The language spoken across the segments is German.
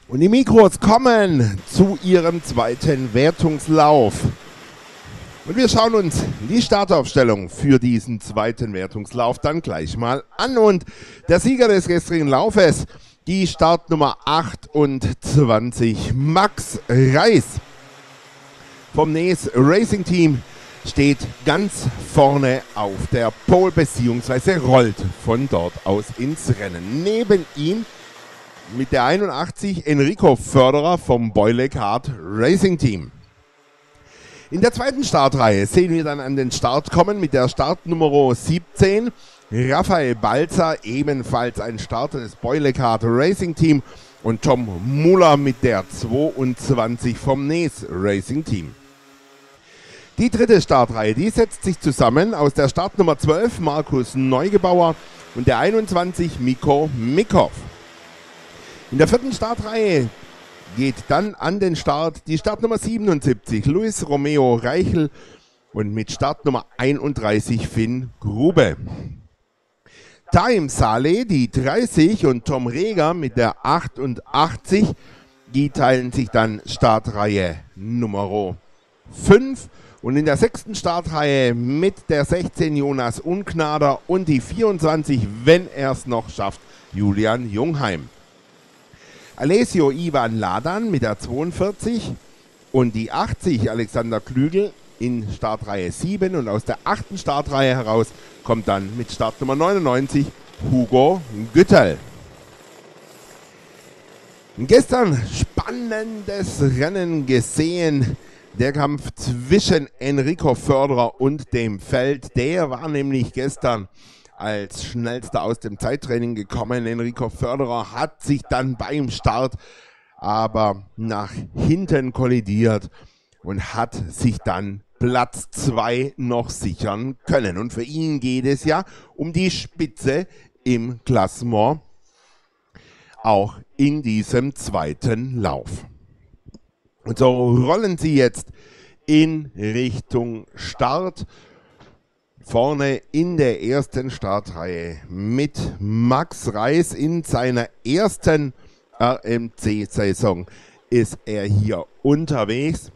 Und die Mikros kommen zu ihrem zweiten Wertungslauf. Und wir schauen uns die Startaufstellung für diesen zweiten Wertungslauf dann gleich mal an. Und der Sieger des gestrigen Laufes, die Startnummer 28, Max Reis vom Nes Racing Team, steht ganz vorne auf der Pole bzw. rollt von dort aus ins Rennen. Neben ihm mit der 81 Enrico Förderer vom Boyle Kart Racing Team. In der zweiten Startreihe sehen wir dann an den Start kommen mit der Startnummer 17 Raphael Balzer, ebenfalls ein Starter des Boyle Kart Racing Team, und Tom Muller mit der 22 vom Nes Racing Team. Die dritte Startreihe, die setzt sich zusammen aus der Startnummer 12 Markus Neugebauer und der 21 Miko Mikhoff. In der vierten Startreihe geht dann an den Start die Startnummer 77 Luis Romeo Reichel und mit Startnummer 31 Finn Grube. Taim Saleh, die 30, und Tom Reger mit der 88, die teilen sich dann Startreihe Nummer 5. Und in der sechsten Startreihe mit der 16 Jonas Unknader und die 24, wenn er es noch schafft, Julian Jungheim. Alessio Ivan Ladan mit der 42 und die 80 Alexander Klügel in Startreihe 7, und aus der 8. Startreihe heraus kommt dann mit Startnummer 99 Hugo Güttel. Gestern spannendes Rennen gesehen. Der Kampf zwischen Enrico Förderer und dem Feld, der war nämlich gestern als schnellster aus dem Zeittraining gekommen. Enrico Förderer hat sich dann beim Start aber nach hinten kollidiert und hat sich dann Platz 2 noch sichern können. Und für ihn geht es ja um die Spitze im Klassement, auch in diesem zweiten Lauf. Und so rollen sie jetzt in Richtung Start. Vorne in der ersten Startreihe mit Max Reis in seiner ersten RMC-Saison ist er hier unterwegs.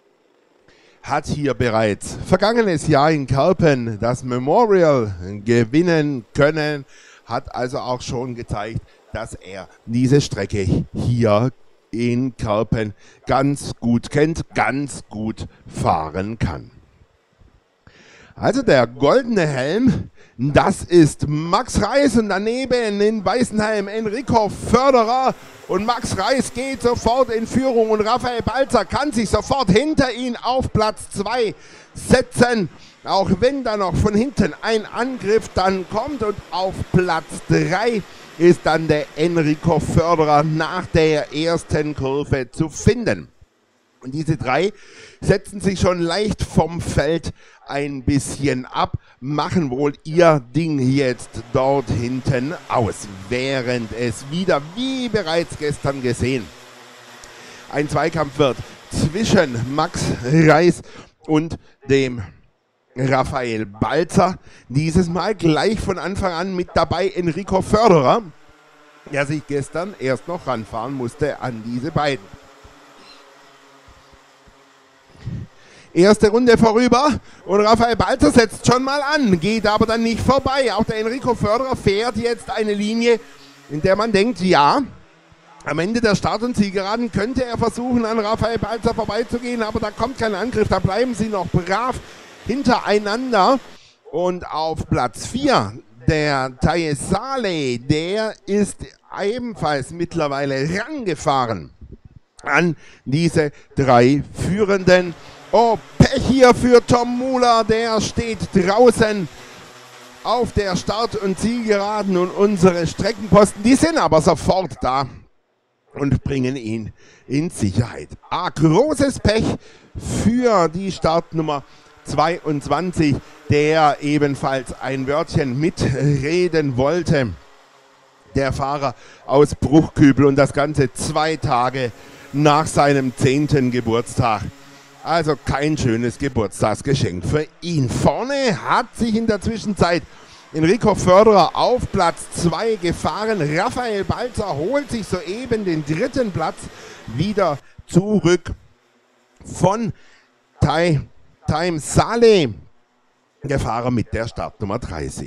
Hat hier bereits vergangenes Jahr in Kerpen das Memorial gewinnen können. Hat also auch schon gezeigt, dass er diese Strecke hier in Kerpen ganz gut kennt, ganz gut fahren kann. Also der goldene Helm, das ist Max Reis, und daneben in Weißenheim Enrico Förderer, und Max Reis geht sofort in Führung und Raphael Balzer kann sich sofort hinter ihn auf Platz 2 setzen, auch wenn da noch von hinten ein Angriff dann kommt, und auf Platz 3 ist dann der Enrico Förderer nach der ersten Kurve zu finden. Und diese drei setzen sich schon leicht vom Feld ein bisschen ab, machen wohl ihr Ding jetzt dort hinten aus, während es wieder, wie bereits gestern gesehen, ein Zweikampf wird zwischen Max Reis und dem Raphael Balzer. Dieses Mal gleich von Anfang an mit dabei Enrico Förderer, der sich gestern erst noch ranfahren musste an diese beiden. Erste Runde vorüber und Raphael Balzer setzt schon mal an, geht aber dann nicht vorbei. Auch der Enrico Förderer fährt jetzt eine Linie, in der man denkt, ja, am Ende der Start- und Zielgeraden könnte er versuchen, an Raphael Balzer vorbeizugehen, aber da kommt kein Angriff, da bleiben sie noch brav hintereinander. Und auf Platz 4, der Taim Saleh, der ist ebenfalls mittlerweile rangefahren an diese drei Führenden. Oh, Pech hier für Tom Muller, der steht draußen auf der Start- und Zielgeraden, und unsere Streckenposten, die sind aber sofort da und bringen ihn in Sicherheit. Großes Pech für die Startnummer 22, der ebenfalls ein Wörtchen mitreden wollte. Der Fahrer aus Bruchkübel, und das Ganze 2 Tage nach seinem 10. Geburtstag. Also kein schönes Geburtstagsgeschenk für ihn. Vorne hat sich in der Zwischenzeit Enrico Förderer auf Platz 2 gefahren. Raphael Balzer holt sich soeben den 3. Platz wieder zurück von Time Saleh, der Fahrer mit der Startnummer 30.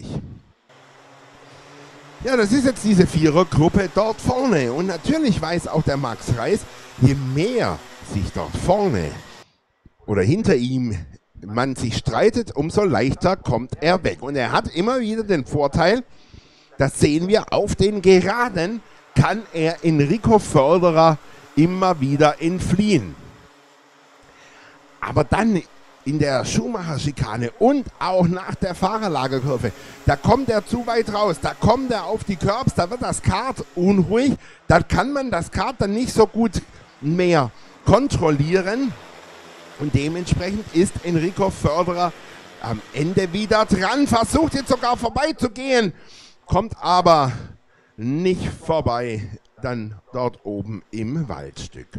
Ja, das ist jetzt diese Vierergruppe dort vorne. Und natürlich weiß auch der Max Reis, je mehr sich dort vorne oder hinter ihm man sich streitet, umso leichter kommt er weg. Und er hat immer wieder den Vorteil, das sehen wir, auf den Geraden kann er Enrico Förderer immer wieder entfliehen. Aber dann in der Schumacher-Schikane und auch nach der Fahrerlagerkurve, da kommt er zu weit raus, da kommt er auf die Curbs, da wird das Kart unruhig, da kann man das Kart dann nicht so gut mehr kontrollieren und dementsprechend ist Enrico Förderer am Ende wieder dran, versucht jetzt sogar vorbeizugehen, kommt aber nicht vorbei, dann dort oben im Waldstück.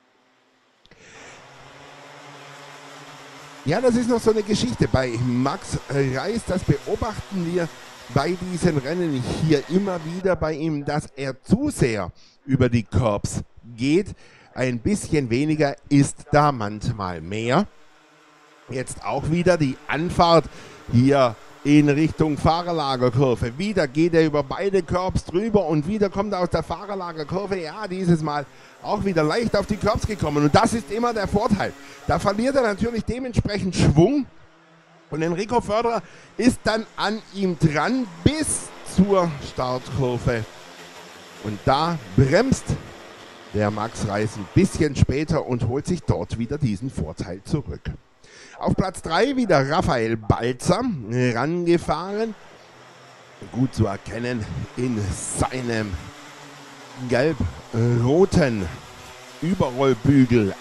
Ja, das ist noch so eine Geschichte bei Max Reis, das beobachten wir bei diesen Rennen hier immer wieder bei ihm, dass er zu sehr über die Curbs geht. Ein bisschen weniger ist da manchmal mehr. Jetzt auch wieder die Anfahrt hier in Richtung Fahrerlagerkurve. Wieder geht er über beide Curbs drüber und wieder kommt er aus der Fahrerlagerkurve. Ja, dieses Mal auch wieder leicht auf die Curbs gekommen. Und das ist immer der Vorteil. Da verliert er natürlich dementsprechend Schwung. Und Enrico Förderer ist dann an ihm dran bis zur Startkurve. Und da bremst der Max Reis ein bisschen später und holt sich dort wieder diesen Vorteil zurück. Auf Platz 3 wieder Raphael Balzer rangefahren. Gut zu erkennen in seinem gelb-roten Überrollbügel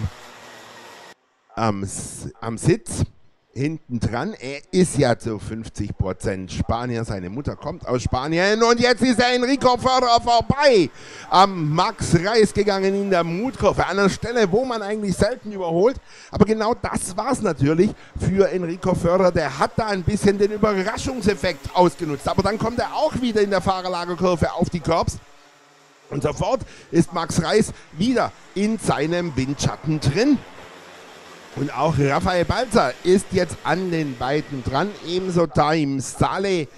am Sitz. Hinten dran, er ist ja zu 50% Spanier, seine Mutter kommt aus Spanien und jetzt ist der Enrico Förderer vorbei am Max Reis gegangen in der Mutkurve, an einer Stelle, wo man eigentlich selten überholt, aber genau das war es natürlich für Enrico Förderer, der hat da ein bisschen den Überraschungseffekt ausgenutzt, aber dann kommt er auch wieder in der Fahrerlagerkurve auf die Curbs und sofort ist Max Reis wieder in seinem Windschatten drin. Und auch Raphael Balzer ist jetzt an den beiden dran, ebenso Time Saleh.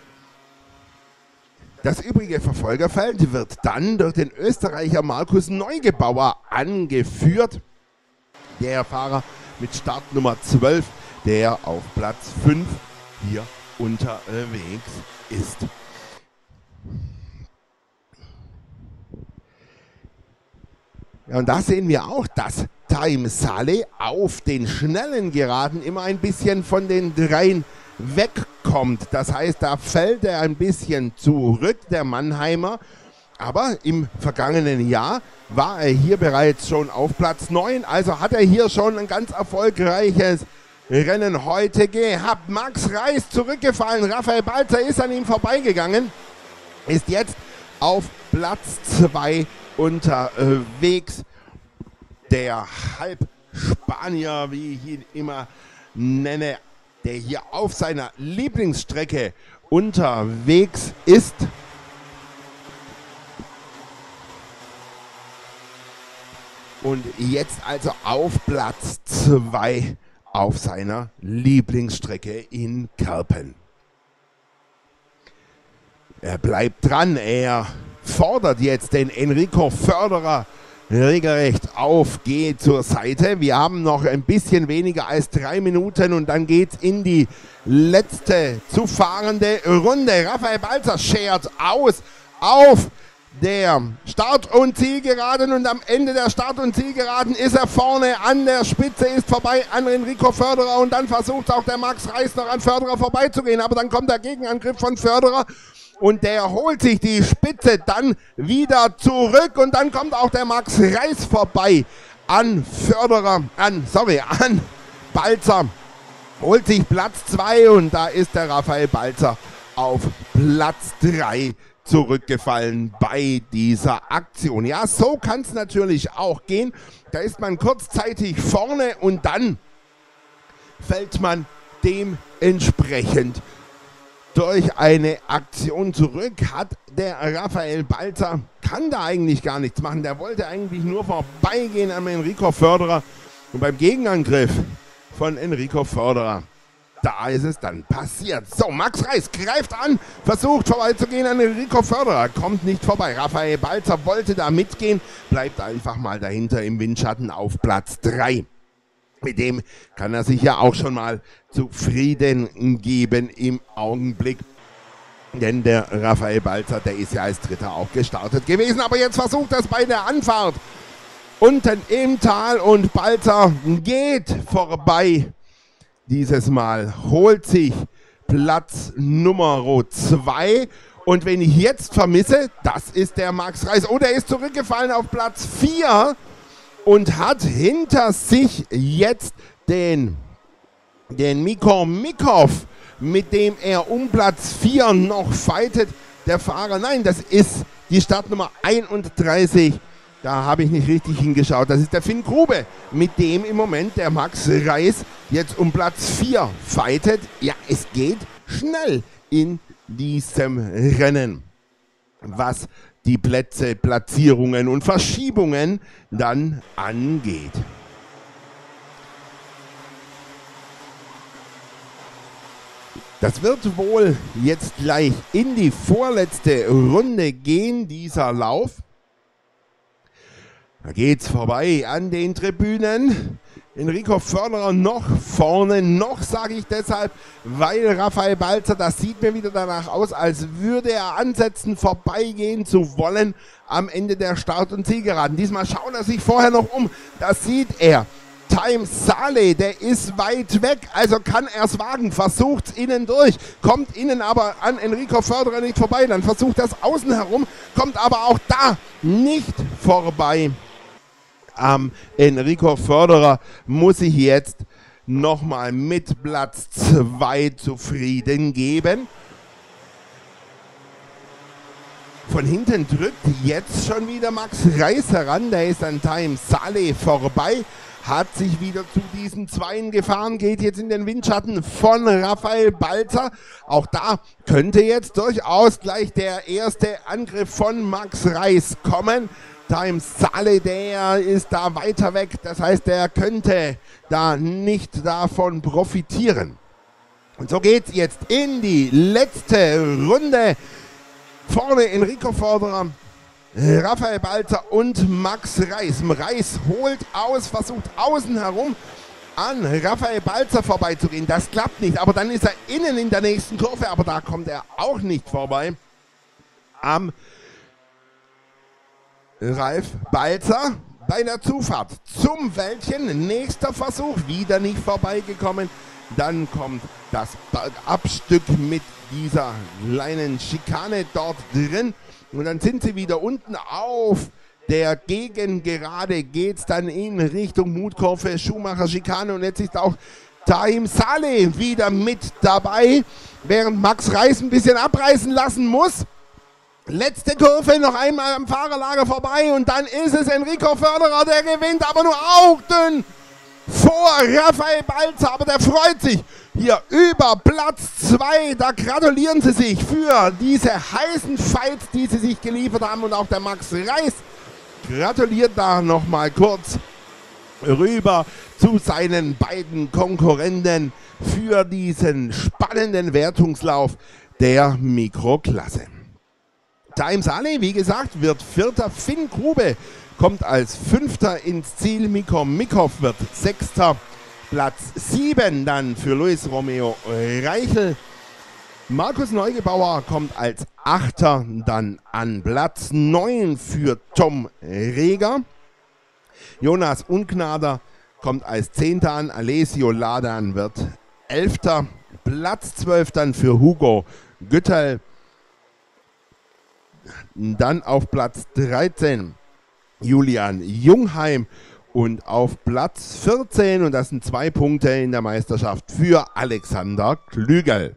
Das übrige Verfolgerfeld wird dann durch den Österreicher Markus Neugebauer angeführt. Der Fahrer mit Startnummer 12, der auf Platz 5 hier unterwegs ist. Ja, und da sehen wir auch, dass Time Saleh auf den schnellen Geraden immer ein bisschen von den dreien wegkommt. Das heißt, da fällt er ein bisschen zurück, der Mannheimer. Aber im vergangenen Jahr war er hier bereits schon auf Platz 9. Also hat er hier schon ein ganz erfolgreiches Rennen heute gehabt. Max Reis zurückgefallen. Raphael Balzer ist an ihm vorbeigegangen. Ist jetzt auf Platz 2 unterwegs. Der Halbspanier, wie ich ihn immer nenne, der hier auf seiner Lieblingsstrecke unterwegs ist. Und jetzt also auf Platz 2 auf seiner Lieblingsstrecke in Kerpen. Er bleibt dran, er fordert jetzt den Enrico Förderer regelrecht auf, geht zur Seite. Wir haben noch ein bisschen weniger als 3 Minuten und dann geht es in die letzte zu fahrende Runde. Raphael Balzer schert aus auf der Start- und Zielgeraden und am Ende der Start- und Zielgeraden ist er vorne an der Spitze, ist vorbei an Enrico Förderer und dann versucht auch der Max Reis noch an Förderer vorbeizugehen, aber dann kommt der Gegenangriff von Förderer. Und der holt sich die Spitze dann wieder zurück und dann kommt auch der Max Reis vorbei an Balzer, holt sich Platz 2 und da ist der Raphael Balzer auf Platz 3 zurückgefallen bei dieser Aktion. Ja, so kann es natürlich auch gehen. Da ist man kurzzeitig vorne und dann fällt man dementsprechend durch eine Aktion zurück, hat der Raphael Balzer, kann da eigentlich gar nichts machen. Der wollte eigentlich nur vorbeigehen am Enrico Förderer. Und beim Gegenangriff von Enrico Förderer, da ist es dann passiert. So, Max Reis greift an, versucht vorbeizugehen an Enrico Förderer, kommt nicht vorbei. Raphael Balzer wollte da mitgehen, bleibt einfach mal dahinter im Windschatten auf Platz 3. Mit dem kann er sich ja auch schon mal zufrieden geben im Augenblick. Denn der Raphael Balzer, der ist ja als Dritter auch gestartet gewesen. Aber jetzt versucht er es bei der Anfahrt. Unten im Tal und Balzer geht vorbei. Dieses Mal holt sich Platz Nummer 2. Und wenn ich jetzt vermisse, das ist der Max Reis. Oh, der ist zurückgefallen auf Platz 4. Und hat hinter sich jetzt den Miko Mikov, mit dem er um Platz 4 noch fightet. Der Fahrer, nein, das ist die Startnummer 31. Da habe ich nicht richtig hingeschaut. Das ist der Finn Grube, mit dem im Moment der Max Reis jetzt um Platz 4 fightet. Ja, es geht schnell in diesem Rennen, was die Plätze, Platzierungen und Verschiebungen dann angeht. Das wird wohl jetzt gleich in die vorletzte Runde gehen, dieser Lauf. Da geht's vorbei an den Tribünen. Enrico Förderer noch vorne, noch sage ich deshalb, weil Raphael Balzer, das sieht mir wieder danach aus, als würde er ansetzen, vorbeigehen zu wollen am Ende der Start- und Zielgeraden. Diesmal schaut er sich vorher noch um, das sieht er. Time Saleh, der ist weit weg, also kann er es wagen, versucht es innen durch, kommt innen aber an Enrico Förderer nicht vorbei, dann versucht er es außen herum, kommt aber auch da nicht vorbei. Enrico Förderer muss sich jetzt nochmal mit Platz 2 zufrieden geben. Von hinten drückt jetzt schon wieder Max Reis heran, der ist an Time Saleh vorbei, hat sich wieder zu diesen Zweien gefahren, geht jetzt in den Windschatten von Raphael Balzer. Auch da könnte jetzt durchaus gleich der erste Angriff von Max Reis kommen. Time Saleh, der ist da weiter weg, das heißt, der könnte da nicht davon profitieren. Und so geht es jetzt in die letzte Runde. Vorne Enrico Förderer, Raphael Balzer und Max Reis. Reis holt aus, versucht außen herum an Raphael Balzer vorbeizugehen. Das klappt nicht, aber dann ist er innen in der nächsten Kurve, aber da kommt er auch nicht vorbei. Am Ralf Balzer bei der Zufahrt zum Wäldchen. Nächster Versuch, wieder nicht vorbeigekommen. Dann kommt das Bergabstück mit dieser kleinen Schikane dort drin. Und dann sind sie wieder unten auf der Gegengerade. Geht es dann in Richtung Mutkurve, Schumacher Schikane. Und jetzt ist auch Time Saleh wieder mit dabei, während Max Reis ein bisschen abreißen lassen muss. Letzte Kurve, noch einmal am Fahrerlager vorbei und dann ist es Enrico Förderer, der gewinnt, aber nur augendünn vor Raphael Balzer, aber der freut sich hier über Platz 2, da gratulieren sie sich für diese heißen Fights, die sie sich geliefert haben und auch der Max Reis gratuliert da nochmal kurz rüber zu seinen beiden Konkurrenten für diesen spannenden Wertungslauf der Mikroklasse. Time Saleh, wie gesagt, wird Vierter. Finn Grube kommt als Fünfter ins Ziel. Miko Mikov wird Sechster. Platz 7 dann für Luis Romeo Reichel. Markus Neugebauer kommt als Achter dann an Platz 9 für Tom Reger. Jonas Unknader kommt als 10. an. Alessio Ladan wird 11. Platz 12 dann für Hugo Gütterl. Dann auf Platz 13 Julian Jungheim und auf Platz 14, und das sind 2 Punkte in der Meisterschaft, für Alexander Klügel.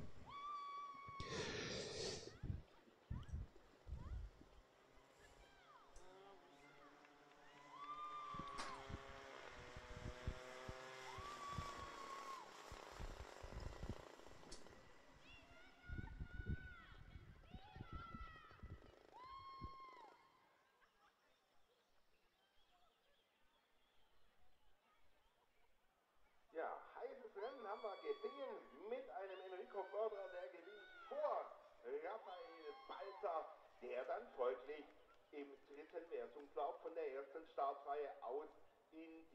Wertungslauf von der ersten Startreihe aus in